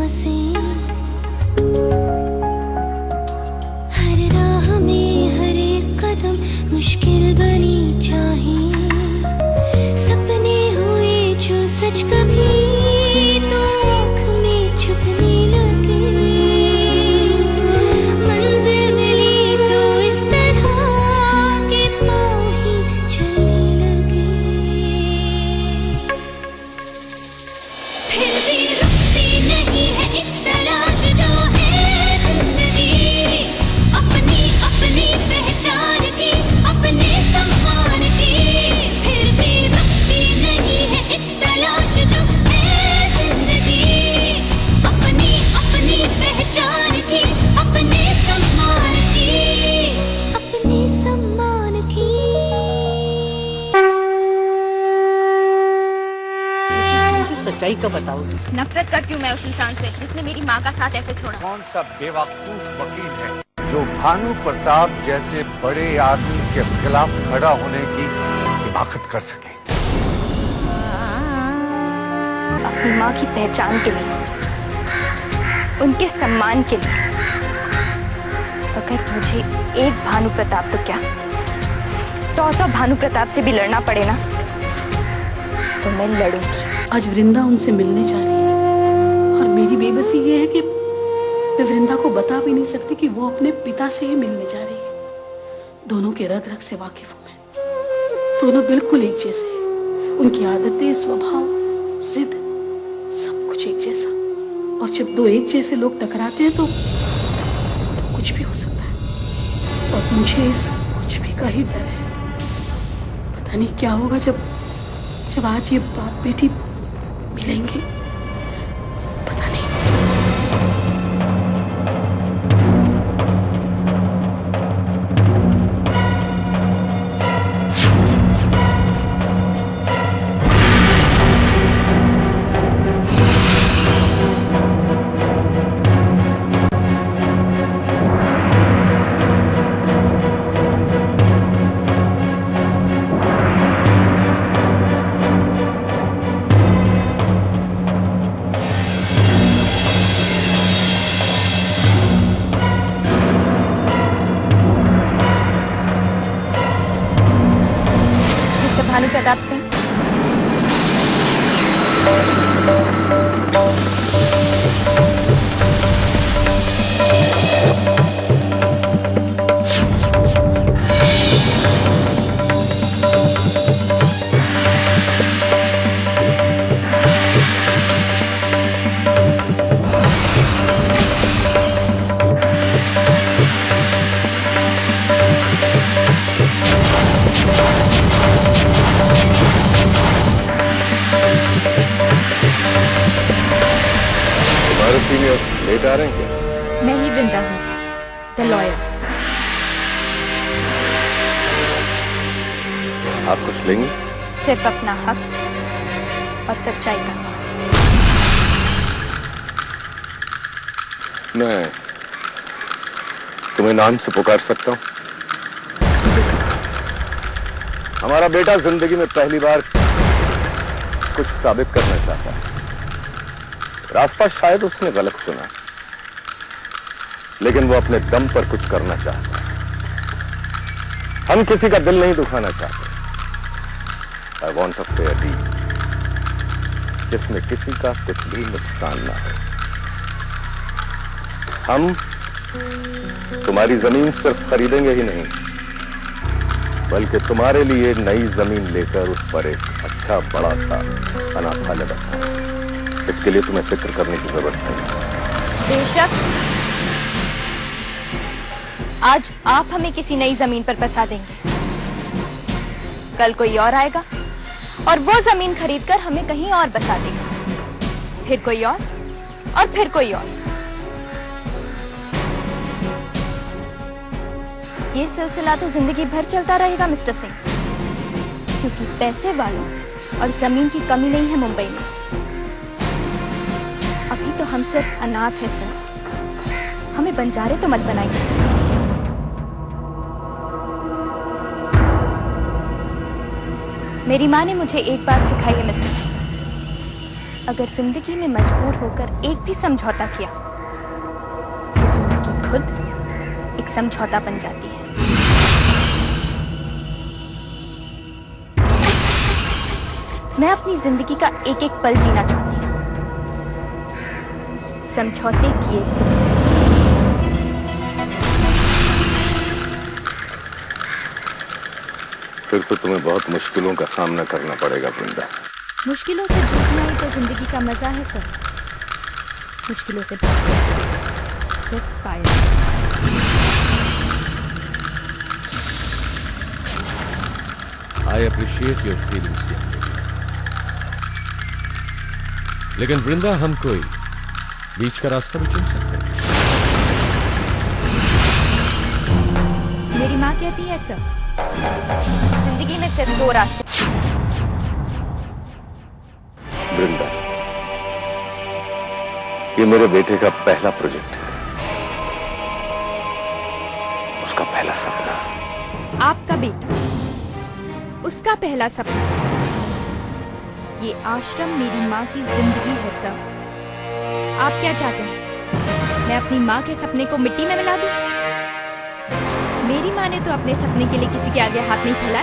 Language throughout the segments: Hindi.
सांसें, हर राह में हर एक कदम मुश्किल बनी चाहे, सपने हुए जो सच कभी तो आँख में छुपने लगे, मंजिल मिली तो इस तरह के पाँव ही चलने लगे। फिर भी रुकती नहीं है एक तलाश जो है जिंदगी, अपनी अपनी पहचान की, अपने सम्मान की। फिर भी रुकती नहीं है एक तलाश जो है जिंदगी, अपनी अपनी पहचान की, अपने सम्मान की, अपने सम्मान की। मुझे सच्चाई का बताओगी? नफरत करती हूँ मैं उस इंसान से जिसने मेरी माँ का साथ ऐसे छोड़ा। कौन सा बेवकूफ वकील है जो भानु प्रताप जैसे बड़े आदमी के खिलाफ खड़ा होने की हिमाकत कर सके? अपनी माँ की पहचान के लिए, उनके सम्मान के लिए, अगर मुझे एक भानु प्रताप तो क्या 100 भानु प्रताप से भी लड़ना पड़े ना, तो मैं लड़ूंगी। आज वृंदा उनसे मिलने जा रही है और मेरी बेबसी ये है कि मैं वृंदा को बता भी नहीं सकती कि वो अपने पिता से ही मिलने जा रही है। दोनों के रग रग से वाकिफ हूं मैं, दोनों बिल्कुल एक जैसे हैं, उनकी आदतें, स्वभाव, जिद, सब कुछ एक जैसा। और जब दो एक जैसे लोग टकराते हैं तो कुछ भी हो सकता है, और मुझे इस कुछ भी का ही डर है। पता नहीं क्या होगा जब आज ये बाप बेटी मिलेंगे, पता नहीं। भानु प्रताप सिंह, सीनियर्स लेट आ रहे हैं क्या? मैं ही वृंदा हूँ, द लॉयर। आप कुछ लेंगे? सिर्फ अपना हक और सच्चाई का साथ। मैं तुम्हें नाम से पुकार सकता हूँ? हमारा बेटा जिंदगी में पहली बार कुछ साबित करना चाहता है। रास्ता शायद उसने गलत चुना, लेकिन वो अपने दम पर कुछ करना चाहता है। हम किसी का दिल नहीं दुखाना चाहते। I want a fair deal जिसमें किसी का कुछ भी नुकसान ना हो। हम तुम्हारी जमीन सिर्फ खरीदेंगे ही नहीं, बल्कि तुम्हारे लिए नई जमीन लेकर उस पर एक अच्छा बड़ा सा अनाथालय बसाएंगे। इसके लिए तुम्हें फिक्र करने की जरूरत नहीं। बेशक आज आप हमें किसी नई जमीन पर बसा देंगे, कल कोई और आएगा और वो जमीन खरीदकर हमें कहीं और बसा देगा, फिर कोई और फिर कोई और। ये सिलसिला तो जिंदगी भर चलता रहेगा मिस्टर सिंह, क्योंकि पैसे वालों और जमीन की कमी नहीं है मुंबई में। अभी तो हम सिर्फ अनाथ हैं सर, हमें बंजारे तो मत बनाइए। मेरी माँ ने मुझे एक बात सिखाई है मिस्टर सिंह, अगर जिंदगी में मजबूर होकर एक भी समझौता किया तो जिंदगी खुद एक समझौता बन जाती है। मैं अपनी जिंदगी का एक एक पल जीना चाहती हूँ, समझौते किए बिना। फिर तो तुम्हें बहुत मुश्किलों का सामना करना पड़ेगा वृंदा। मुश्किलों से जूझना ही तो जिंदगी का मजा है सर। मुश्किलों से सिर्फ कायम। I appreciate your feelings, लेकिन वृंदा हम कोई बीच का रास्ता भी चुन सकते हैं। मेरी माँ कहती है सर, जिंदगी में सिर्फ दो रास्ते। वृंदा, ये मेरे बेटे का पहला प्रोजेक्ट है, उसका पहला सपना। आपका बेटा, उसका पहला सपना। ये आश्रम मेरी माँ की जिंदगी है सर। आप क्या चाहते हैं, मैं अपनी माँ के सपने को मिट्टी में मिला दूं? मेरी माँ ने तो अपने सपने के लिए किसी के आगे हाथ नहीं फैलाए।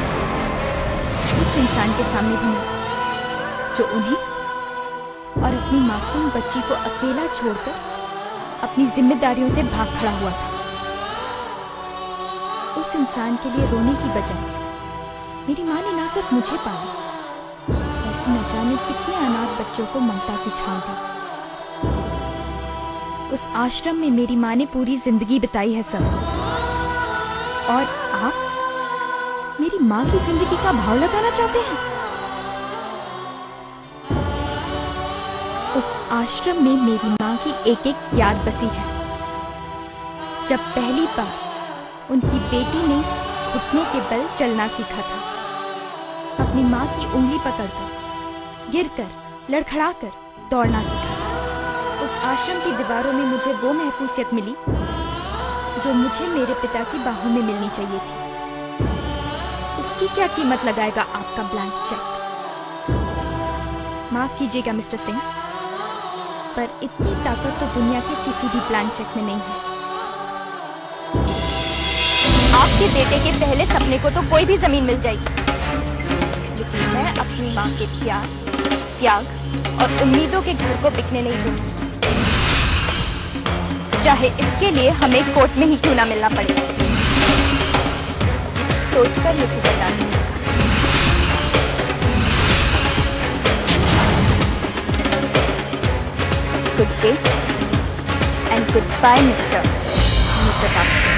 उस इंसान के सामने भी नहीं जो उन्हें और अपनी मासूम बच्ची को अकेला छोड़कर अपनी जिम्मेदारियों से भाग खड़ा हुआ था। उस इंसान के लिए रोने की बजाय मेरी माँ ने ना सिर्फ मुझे पाला, बल्कि न जाने कितने अनाथ बच्चों को ममता की छांव दी। उस आश्रम में मेरी माँ ने पूरी जिंदगी बिताई है सर। और आप मेरी माँ की जिंदगी का भाव लगाना चाहते हैं? उस आश्रम में मेरी माँ की एक एक याद बसी है। जब पहली बार उनकी बेटी ने घुटनों के बल चलना सीखा था, अपनी माँ की उंगली पकड़कर, गिरकर, लड़खड़ाकर दौड़ना सीखा था। उस आश्रम की दीवारों में मुझे वो महफूसियत मिली जो मुझे मेरे पिता की बाहों में मिलनी चाहिए थी। उसकी क्या कीमत लगाएगा आपका ब्लैंक चेक? माफ कीजिएगा मिस्टर सिंह, पर इतनी ताकत तो दुनिया के किसी भी ब्लैंक चेक में नहीं है। आपके बेटे के पहले सपने को तो कोई भी जमीन मिल जाएगी, लेकिन मैं अपनी माँ के प्यार, त्याग और उम्मीदों के घर को बिकने नहीं दूंगी, चाहे इसके लिए हमें कोर्ट में ही क्यों ना मिलना पड़े। सोचकर मुझे बता दीजिए। Good day and good bye mister Pratap Singh.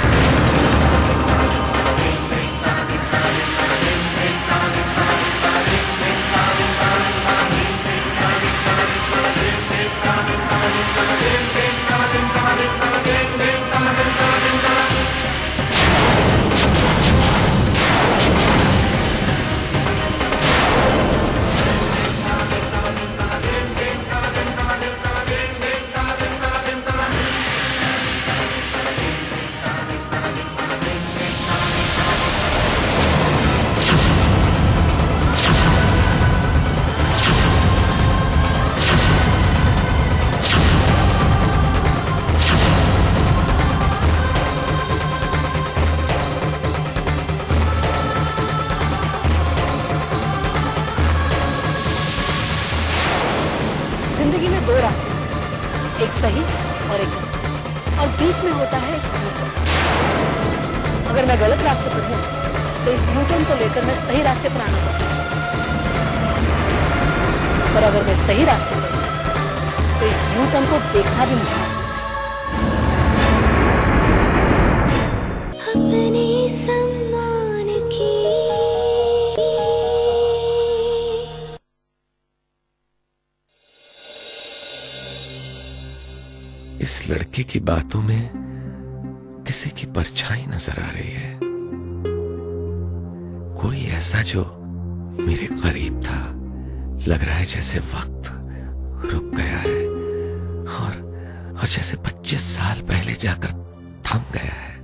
जिंदगी में दो रास्ते, एक सही और एक गलत, और बीच में होता है एक यूटर्न। अगर मैं गलत रास्ते पर हूँ तो इस यूटर्न को लेकर मैं सही रास्ते पर आना पसंद करूँ, और अगर मैं सही रास्ते पर हूँ तो इस यूटर्न को देखना भी मुझे पसंद है। अपने सम्मान की इस लड़के की बातों में किसी की परछाई नजर आ रही है, कोई ऐसा जो मेरे करीब था। लग रहा है जैसे वक्त रुक गया है और जैसे 25 साल पहले जाकर थम गया है।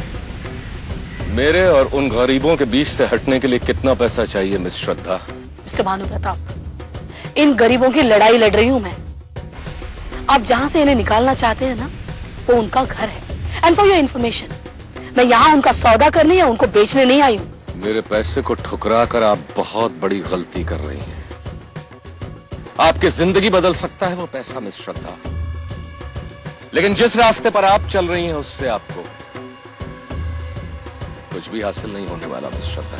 मेरे और उन गरीबों के बीच से हटने के लिए कितना पैसा चाहिए मिस श्रद्धा? मिस्टर भानु प्रताप, इन गरीबों की लड़ाई लड़ रही हूं मैं। आप जहां से इन्हें निकालना चाहते हैं ना, वो उनका घर है। एंड फॉर योर इंफॉर्मेशन, मैं यहाँ उनका सौदा करने या उनको बेचने नहीं आई हूँ। मेरे पैसे को ठुकरा कर आप बहुत बड़ी गलती कर रही हैं। आपकी जिंदगी बदल सकता है वो पैसा मिस श्रद्धा, लेकिन जिस रास्ते पर आप चल रही हैं उससे आपको कुछ भी हासिल नहीं होने वाला मिस श्रद्धा।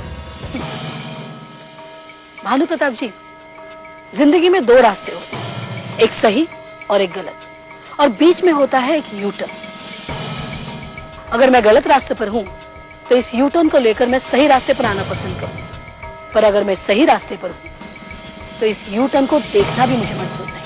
भानु प्रताप जी, जिंदगी में दो रास्ते होते हैं, एक सही और एक गलत, और बीच में होता है एक यू टर्न। अगर मैं गलत रास्ते पर हूं तो इस यू टर्न को लेकर मैं सही रास्ते पर आना पसंद करूं, पर अगर मैं सही रास्ते पर हूं तो इस यू टर्न को देखना भी मुझे मंजूर नहीं।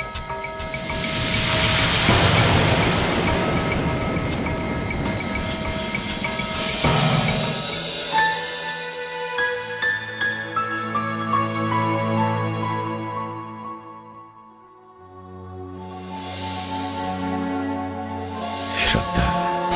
श्रद्धा,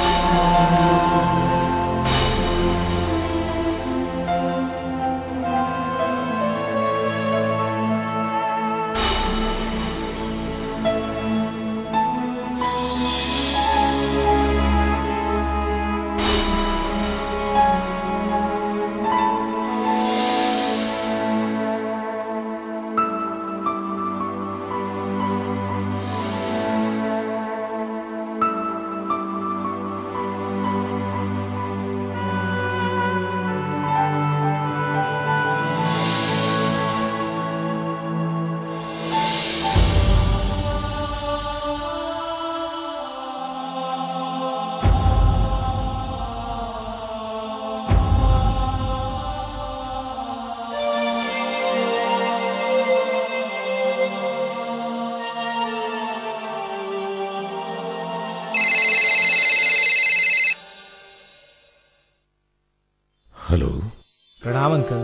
हेलो। प्रणाम अंकल।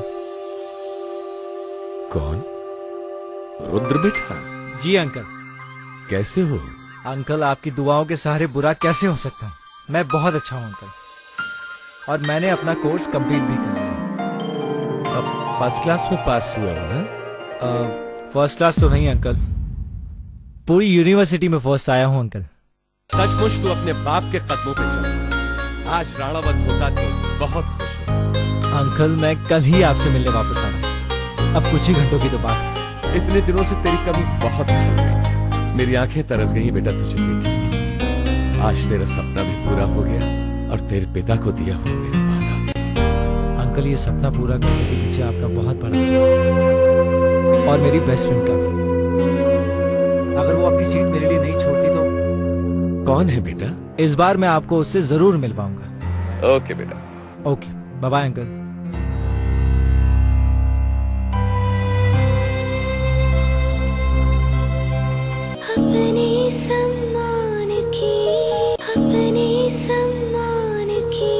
कौन? रुद्र बेटा? जी अंकल। कैसे हो? अंकल, आपकी दुआओं के सहारे बुरा कैसे हो सकता हूँ? मैं बहुत अच्छा हूँ अंकल, और मैंने अपना कोर्स कंप्लीट भी कर लिया। अब फर्स्ट क्लास में पास हुए हो ना? फर्स्ट क्लास तो नहीं अंकल, पूरी यूनिवर्सिटी में फर्स्ट आया हूँ अंकल। सचमुच तू अपने बाप के कदमों पे चल। आज राणावत होता तो बहुत खुश हो। अंकल, मैं कल ही आपसे मिलने वापस आ रहा हूँ, अब कुछ ही घंटों की तो बात है। इतने दिनों से तेरी कमी बहुत खल गई, मेरी आंखें तरस गई बेटा तुझे देख। आज तेरा सपना भी पूरा हो गया और तेरे पिता को दिया हुआ मेरा वादा। अंकल, ये सपना पूरा करने के पीछे आपका बहुत बड़ा हाथ, और मेरी बेस्ट फ्रेंड का भी। अगर वो अपनी सीट मेरे लिए नहीं छोड़ती तो। कौन है बेटा? इस बार मैं आपको उससे जरूर मिल पाऊंगा। ओके बेटा। Okay, bye bye uncle. अपने सम्मान की, अपने सम्मान की।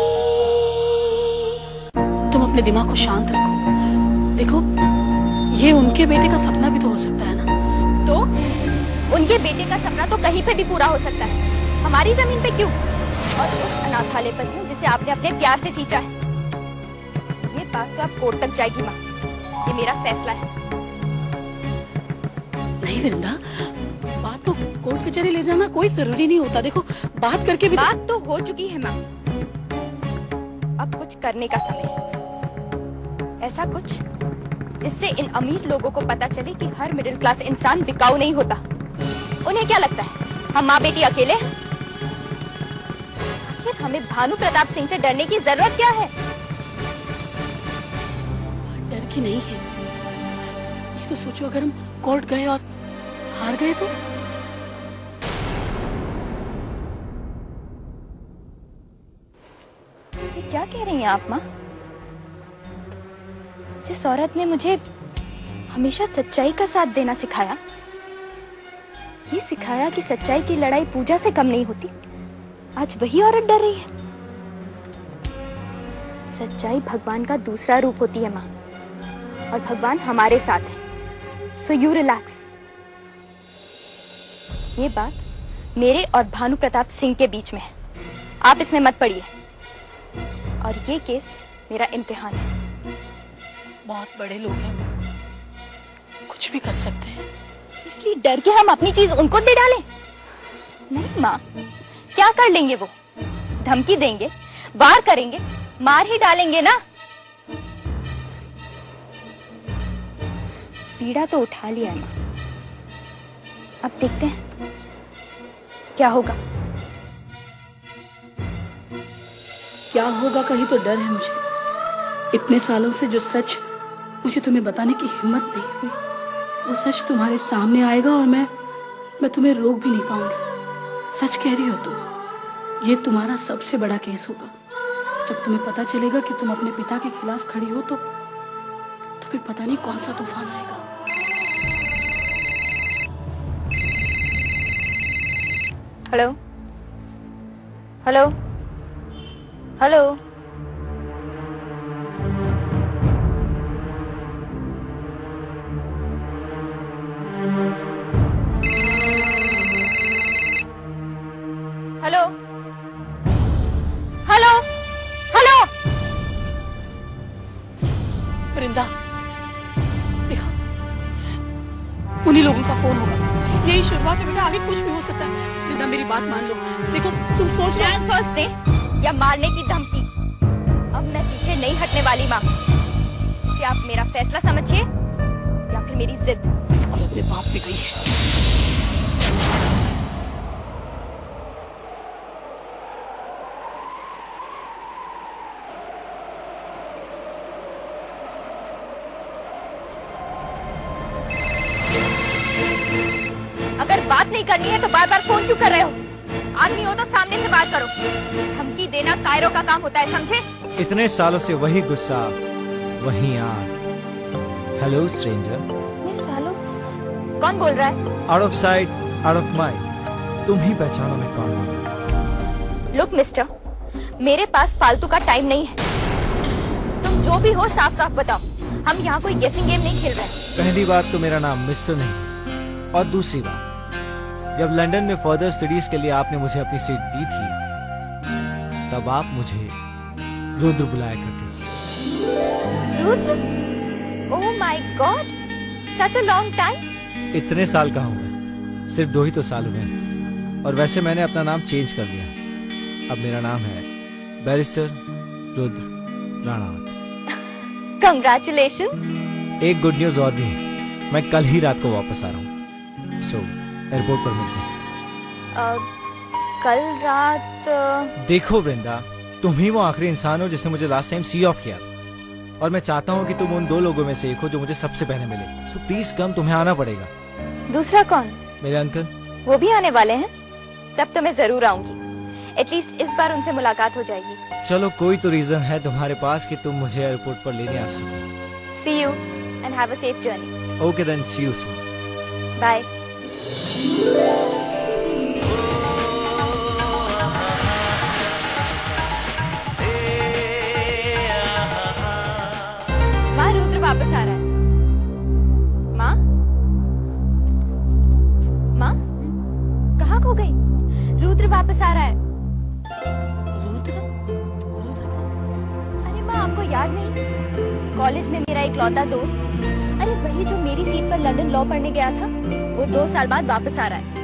तुम अपने दिमाग को शांत रखो। देखो, ये उनके बेटे का सपना भी तो हो सकता है ना। तो उनके बेटे का सपना तो कहीं पे भी पूरा हो सकता है, हमारी जमीन पे क्यों? और उस अनाथालय पर क्यों जिसे आपने अपने प्यार से सींचा है। ये बात तो आप कोर्ट तक जाएगी माँ, ये मेरा फैसला है। नहीं वृंदा, बात को कोर्ट कचहरी ले जाना कोई जरूरी नहीं होता। देखो, बात करके भी बात तो हो चुकी है माँ, अब कुछ करने का समय है। ऐसा कुछ जिससे इन अमीर लोगों को पता चले कि हर मिडिल क्लास इंसान बिकाऊ नहीं होता। उन्हें क्या लगता है हम माँ बेटी अकेले हैं? फिर हमें भानु प्रताप सिंह से डरने की जरूरत क्या है? डर की नहीं है। ये तो सोचो, अगर हम कोर्ट गए और हार गए तो? ये क्या कह रही हैं आप माँ? जिस औरत ने मुझे हमेशा सच्चाई का साथ देना सिखाया, ये सिखाया कि सच्चाई की लड़ाई पूजा से कम नहीं होती, आज वही औरत डर रही है। सच्चाई भगवान का दूसरा रूप होती है माँ, और भगवान हमारे साथ है। So you relax. ये बात मेरे और भानु प्रताप सिंह के बीच में है, आप इसमें मत पड़िए। और ये केस मेरा इम्तिहान है। बहुत बड़े लोग हैं, कुछ भी कर सकते हैं। इसलिए डर के हम अपनी चीज उनको दे डालें? नहीं माँ, क्या कर लेंगे वो? धमकी देंगे, वार करेंगे, मार ही डालेंगे ना। पीड़ा तो उठा लिया है माँ, अब देखते हैं क्या होगा। क्या होगा का ही तो डर है मुझे। इतने सालों से जो सच मुझे तुम्हें बताने की हिम्मत नहीं हुई, वो सच तुम्हारे सामने आएगा और मैं तुम्हें रोक भी नहीं पाऊंगी। सच कह रही हो तुम, ये तुम्हारा सबसे बड़ा केस होगा। जब तुम्हें पता चलेगा कि तुम अपने पिता के खिलाफ खड़ी हो तो फिर पता नहीं कौन सा तूफान आएगा। Hello hello hello. Hello hello hello. Vrinda, देखा, उन्हीं लोगों का फोन होगा। यही शुरुआत है बेटा, आगे कुछ भी हो सकता है। वृंदा मेरी बात मान लो। देखो तुम सोच लो। प्लान कॉल्स दे या मारने की धमकी, अब मैं पीछे नहीं हटने वाली माँ। इसे आप मेरा फैसला समझिए या फिर मेरी जिद। बिल्कुल अपने बाप पे गई है। अगर बात नहीं करनी है तो बार बार फोन क्यों कर रहे हो? आदमी हो तो सामने से बात करो। धमकी देना कायरों का काम होता है, समझे? इतने सालों से वही गुस्सा, वही आग। Hello stranger. इतने सालों? कौन बोल रहा है? Out of sight, out of mind. तुम ही पहचानो मैं कौन हूँ। लुक मिस्टर, मेरे पास फालतू का टाइम नहीं है। तुम जो भी हो साफ साफ बताओ। हम यहाँ कोई गेसिंग गेम नहीं खेल रहे। पहली बात तो मेरा नाम मिस्टर नहीं, और दूसरी बात, जब लंदन में फर्दर स्टडीज के लिए आपने मुझे अपनी सीट दी थी, तब आप मुझे रुद्र बुलाया करती थी। Rudra? Oh my god, such a long time. इतने साल का हूँ मैं, सिर्फ 2 ही तो साल हुए हैं। और वैसे मैंने अपना नाम चेंज कर लिया। अब मेरा नाम है बैरिस्टर रुद्र राणावत। कंग्रेचुलेशंस। एक गुड न्यूज और भी है, मैं कल ही रात को वापस आ रहा हूँ। सो एयरपोर्ट पर मिलते हैं। कल रात? देखो वृंदा, तुम ही वो आखिरी इंसान हो जिसने मुझे लास्ट टाइम सी ऑफ किया था, और मैं चाहता हूँ कि तुम उन 2 लोगों में से एक हो जो मुझे सबसे पहले मिले। सो प्लीज कम, तुम्हें आना पड़ेगा। दूसरा कौन? मेरे अंकल। वो भी आने वाले हैं? तब तो मैं जरूर आऊंगी। एटलीस्ट इस बार उनसे मुलाकात हो जाएगी। चलो, कोई तो रीजन है तुम्हारे पास कि तुम मुझे एयरपोर्ट पर लेने आ सको। See you and have a safe journey. Okay then, see you soon. Bye. माँ, रुद्र वापस आ रहा है। माँ? माँ? कहाँ खो गई? रुद्र वापस आ रहा है। रुद्र? रुद्र कौन? अरे माँ, आपको याद नहीं? कॉलेज में मेरा एक लौता दोस्त, अरे वही जो मेरी सीट पर लंदन लॉ पढ़ने गया था, वो 2 साल बाद वापस आ रहा है।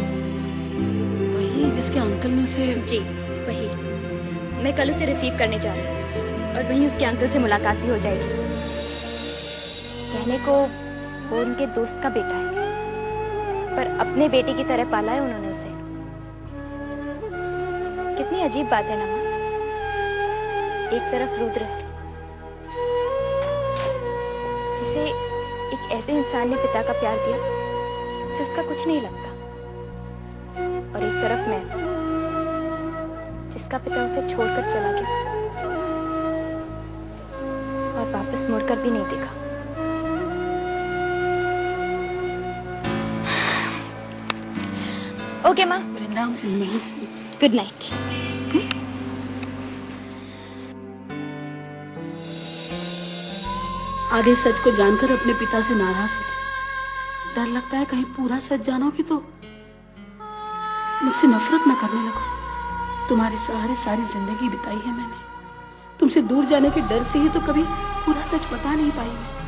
वही जिसके अंकल ने उसे? जी वही। मैं कल उसे रिसीव करने जा रही हूँ और वहीं उसके अंकल से मुलाकात भी हो जाएगी। कहने को वो उनके दोस्त का बेटा है, पर अपने बेटे की तरह पाला है उन्होंने उसे। कितनी अजीब बात है ना माँ। एक तरफ रुद्र है जिसे एक ऐसे इंसान ने पिता का प्यार दिया जो उसका कुछ नहीं लगता, और एक तरफ मैं जिसका पिता उसे छोड़कर चला गया और वापस मुड़कर भी नहीं देखा। ओके माँ, वृंदा, गुड नाइट। आधे सच को जानकर अपने पिता से नाराज होती। डर लगता है कहीं पूरा सच जानोगी तो मुझसे नफरत न करने लगो। तुम्हारे सहारे सारी जिंदगी बिताई है मैंने। तुमसे दूर जाने के डर से ही तो कभी पूरा सच बता नहीं पाई मैं।